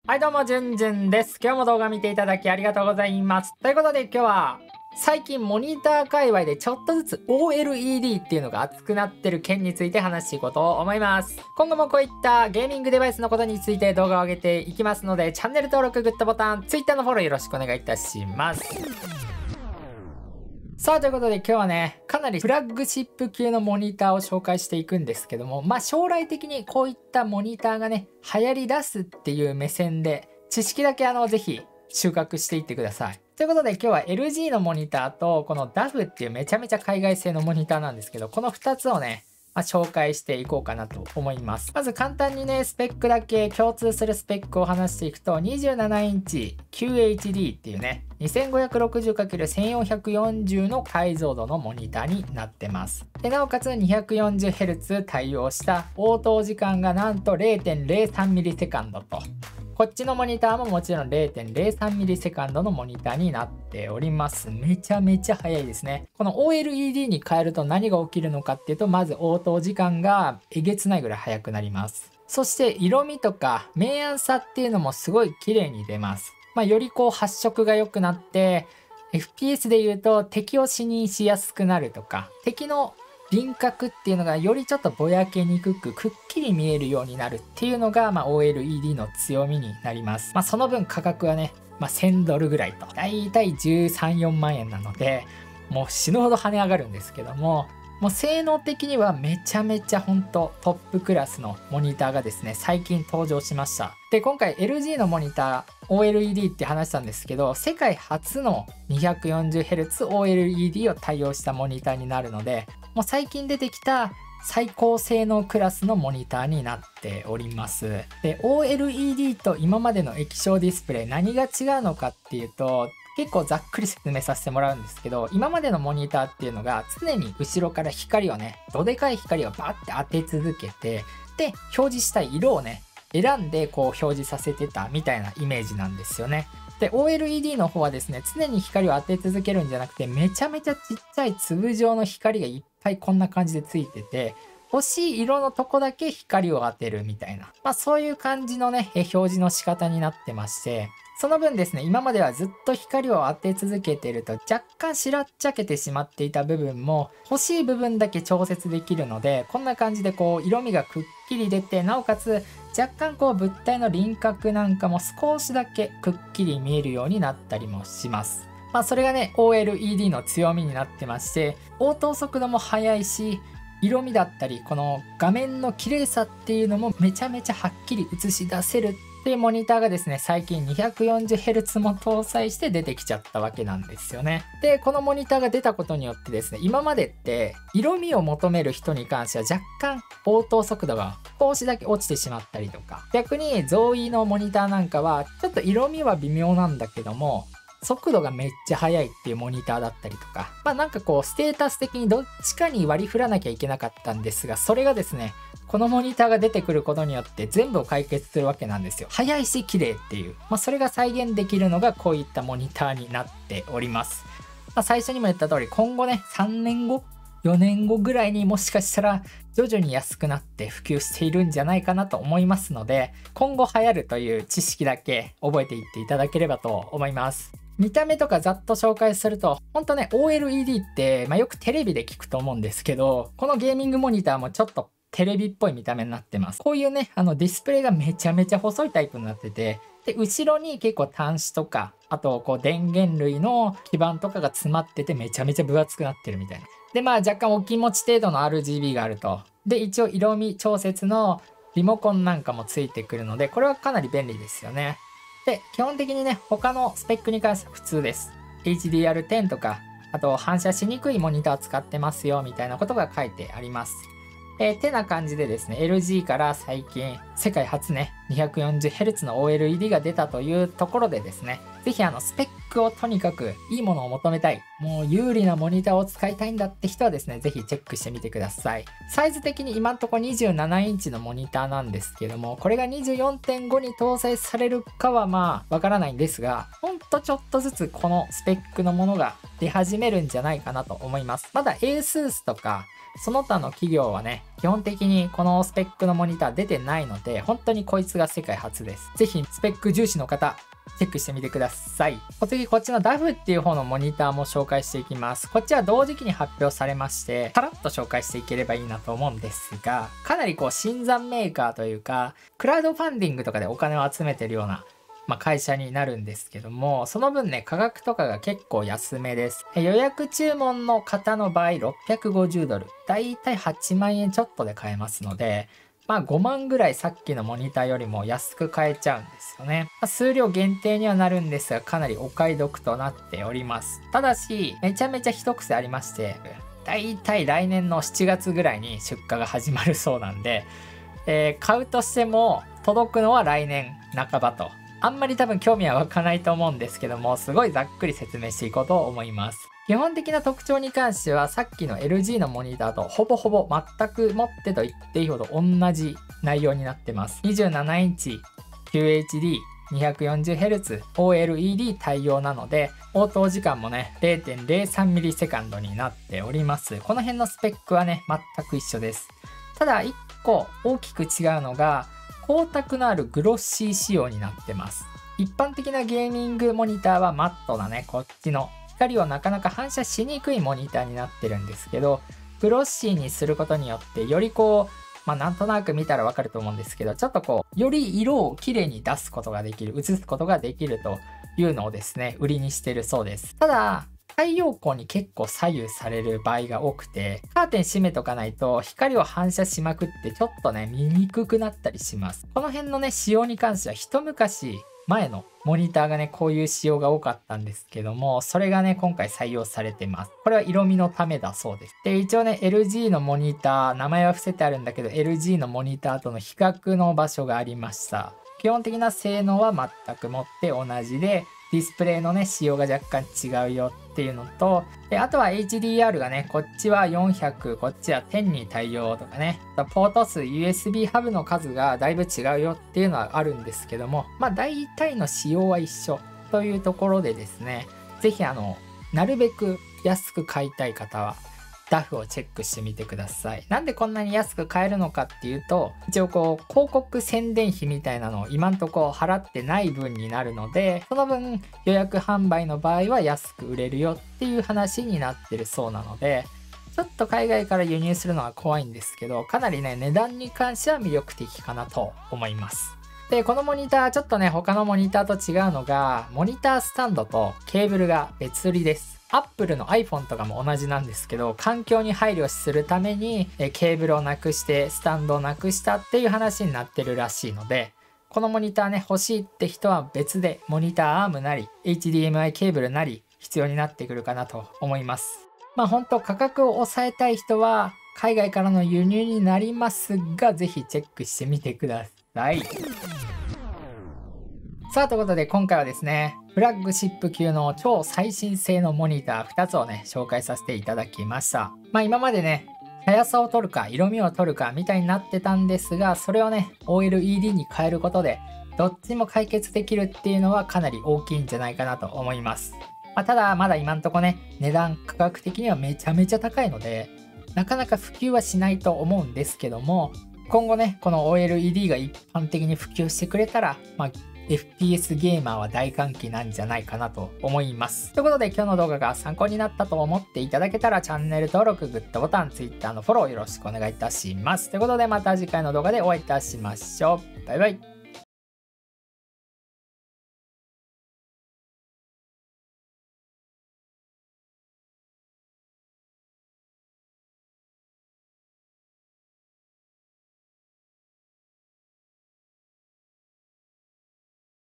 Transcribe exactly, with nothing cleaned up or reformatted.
はいどうも、じゅんじゅんです。今日も動画見ていただきありがとうございます。ということで今日は、最近モニター界隈でちょっとずつ オーエルイーディー っていうのが熱くなってる件について話していこうと思います。今後もこういったゲーミングデバイスのことについて動画を上げていきますので、チャンネル登録、グッドボタン、Twitter のフォローよろしくお願いいたします。さあ、ということで今日はね、かなりフラッグシップ級のモニターを紹介していくんですけども、まあ将来的にこういったモニターがね、流行り出すっていう目線で、知識だけあの、ぜひ収穫していってください。ということで今日は エルジー のモニターと、この ダフ っていうめちゃめちゃ海外製のモニターなんですけど、このふたつをね、まあ、紹介していこうかなと思います。まず簡単にね、スペックだけ共通するスペックを話していくと、にじゅうななインチ キューエイチディー っていうね、にせんごひゃくろくじゅうかけるせんよんひゃくよんじゅう の解像度のモニターになってます。で、なおかつ にひゃくよんじゅうヘルツ 対応した応答時間がなんと れいてんれいさんミリセカンドと、こっちのモニターももちろん れいてんれいさんミリセカンドのモニターになっております。めちゃめちゃ速いですね。この オーエルイーディー に変えると何が起きるのかっていうと、まず応答時間がえげつないぐらい速くなります。そして色味とか明暗差っていうのもすごい綺麗に出ます。まあ、よりこう発色が良くなって エフピーエス で言うと敵を視認しやすくなるとか、敵の輪郭っていうのがよりちょっとぼやけにくくくっきり見えるようになるっていうのが、まあ、オーエルイーディー の強みになります。まあ、その分価格はね、まあ、せんドルぐらいとだいたいじゅうさん、よんまんえんなので、もう死ぬほど跳ね上がるんですけども、もう性能的にはめちゃめちゃほんとトップクラスのモニターがですね、最近登場しました。で、今回 エルジー のモニター オーエルイーディー って話したんですけど、世界初の にひゃくよんじゅうヘルツ オーエルイーディー を対応したモニターになるので、もう最近出てきた最高性能クラスのモニターになっております。で、オーエルイーディー と今までの液晶ディスプレイ何が違うのかっていうと、結構ざっくり説明させてもらうんですけど、今までのモニターっていうのが常に後ろから光をね、どでかい光をバッて当て続けて、で、表示したい色をね、選んでこう表示させてたみたいなイメージなんですよね。で、オーエルイーディー の方はですね、常に光を当て続けるんじゃなくて、めちゃめちゃちっちゃい粒状の光がいっぱいこんな感じでついてて、欲しい色のとこだけ光を当てるみたいな、まあそういう感じのね、表示の仕方になってまして、その分ですね、今まではずっと光を当て続けてると若干白っちゃけてしまっていた部分も欲しい部分だけ調節できるので、こんな感じでこう色味がくっきり出て、なおかつ若干こう物体の輪郭なんかも少しだけくっきり見えるようになったりもします。まあそれがね、オーエルイーディー の強みになってまして、応答速度も速いし、色味だったりこの画面の綺麗さっていうのもめちゃめちゃはっきり映し出せるっていうモニターがですね、最近 にひゃくよんじゅうヘルツ も搭載して出てきちゃったわけなんですよね。で、このモニターが出たことによってですね、今までって色味を求める人に関しては若干応答速度が少しだけ落ちてしまったりとか、逆にゾーイのモニターなんかはちょっと色味は微妙なんだけども、速度がめっちゃ速いっていうモニターだったりとか、まあなんかこうステータス的にどっちかに割り振らなきゃいけなかったんですが、それがですね、このモニターが出てくることによって全部を解決するわけなんですよ。速いし綺麗っていう、まあそれが再現できるのがこういったモニターになっております。まあ、最初にも言った通り、今後ね、さんねんごよねんごぐらいにもしかしたら徐々に安くなって普及しているんじゃないかなと思いますので、今後流行るという知識だけ覚えていっていただければと思います。見た目とかざっと紹介すると、ほんとね、オーエルイーディー って、まあ、よくテレビで聞くと思うんですけど、このゲーミングモニターもちょっとテレビっぽい見た目になってます。こういうね、あのディスプレイがめちゃめちゃ細いタイプになってて、で、後ろに結構端子とか、あとこう電源類の基板とかが詰まっててめちゃめちゃ分厚くなってるみたいな。で、まあ若干お気持ち程度の アールジービー があると。で、一応色味調節のリモコンなんかもついてくるので、これはかなり便利ですよね。で、基本的にね、他のスペックに関しては普通です。エイチディーアールテン とか、あと反射しにくいモニターを使ってますよみたいなことが書いてあります。えー、てな感じでですね、エルジー から最近世界初ね、にひゃくよんじゅうヘルツ の オーエルイーディー が出たというところでですね、ぜひあのスペックをとにかくいいものを求めたい、もう有利なモニターを使いたいんだって人はですね、ぜひチェックしてみてください。サイズ的に今んとこにじゅうななインチのモニターなんですけども、これが にじゅうよんてんご に搭載されるかはまあわからないんですが、ほんとちょっとずつこのスペックのものが出始めるんじゃないかなと思います。まだ エースース とかその他の企業はね、基本的にこのスペックのモニター出てないので、本当にこいつが世界初です。ぜひスペック重視の方、チェックしてみてください。お次、こっちの ダフ っていう方のモニターも紹介していきます。こっちは同時期に発表されまして、さらっと紹介していければいいなと思うんですが、かなりこう新参メーカーというか、クラウドファンディングとかでお金を集めてるような、まあ、会社になるんですけども、その分ね、価格とかが結構安めです。予約注文の方の場合ろっぴゃくごじゅうドル、だいたいはちまんえんちょっとで買えますので、まあごまんぐらいさっきのモニターよりも安く買えちゃうんですよね。まあ、数量限定にはなるんですが、かなりお買い得となっております。ただし、めちゃめちゃ一癖ありまして、だいたい来年のしちがつぐらいに出荷が始まるそうなんで、えー、買うとしても届くのは来年半ばと。あんまり多分興味は湧かないと思うんですけども、すごいざっくり説明していこうと思います。基本的な特徴に関しては、さっきの エルジー のモニターとほぼほぼ全くもってと言っていいほど同じ内容になってます。にじゅうななインチ キューエイチディーにひゃくよんじゅうヘルツ オーエルイーディー 対応なので、応答時間もね れいてんれいさんミリセカンドになっております。この辺のスペックはね全く一緒です。ただいっこ大きく違うのが、光沢のあるグロッシー仕様になってます。一般的なゲーミングモニターはマットなね、こっちの光をなかなか反射しにくいモニターになってるんですけど、グロッシーにすることによってよりこう、まあなんとなく見たらわかると思うんですけど、ちょっとこうより色をきれいに出すことができる、映すことができるというのをですね、売りにしてるそうです。ただ太陽光に結構左右される場合が多くて、カーテン閉めとかないと光を反射しまくってちょっとね見にくくなったりします。この辺のね仕様に関しては一昔前のモニターがねこういう仕様が多かったんですけども、それがね今回採用されてます。これは色味のためだそうです。で一応ね エルジー のモニター、名前は伏せてあるんだけど エルジー のモニターとの比較の場所がありました。基本的な性能は全くもって同じで、ディスプレイのね仕様が若干違うよっていうのと、であとは エイチディーアール がねこっちはよんひゃく、こっちはじゅうに対応とかね、ポート数 ユーエスビー ハブの数がだいぶ違うよっていうのはあるんですけども、まあ大体の仕様は一緒というところでですね、是非あのなるべく安く買いたい方はダフをチェックしてみてください。なんでこんなに安く買えるのかっていうと、一応こう広告宣伝費みたいなのを今んとこ払ってない分になるので、その分予約販売の場合は安く売れるよっていう話になってるそうなので、ちょっと海外から輸入するのは怖いんですけど、かなりね値段に関しては魅力的かなと思います。でこのモニターちょっとね他のモニターと違うのが、モニタースタンドとケーブルが別売りです。Apple の iPhone とかも同じなんですけど、環境に配慮するためにえケーブルをなくしてスタンドをなくしたっていう話になってるらしいので、このモニターね欲しいって人は別でモニターアームなり エイチディーエムアイ ケーブルなり必要になってくるかなと思います。まあ本当価格を抑えたい人は海外からの輸入になりますが、ぜひチェックしてみてください。さあということで今回はですね、フラッグシップ級の超最新性のモニターふたつをね紹介させていただきました。まあ今までね速さを取るか色味を取るかみたいになってたんですが、それをね オーエルイーディー に変えることでどっちも解決できるっていうのはかなり大きいんじゃないかなと思います。まあ、ただまだ今んとこね値段価格的にはめちゃめちゃ高いのでなかなか普及はしないと思うんですけども、今後ねこの オーエルイーディー が一般的に普及してくれたら、まあエフピーエス ゲーマーは大歓喜なんじゃないかなと思います。ということで今日の動画が参考になったと思っていただけたらチャンネル登録、グッドボタン、Twitter のフォローよろしくお願いいたします。ということでまた次回の動画でお会いいたしましょう。バイバイ。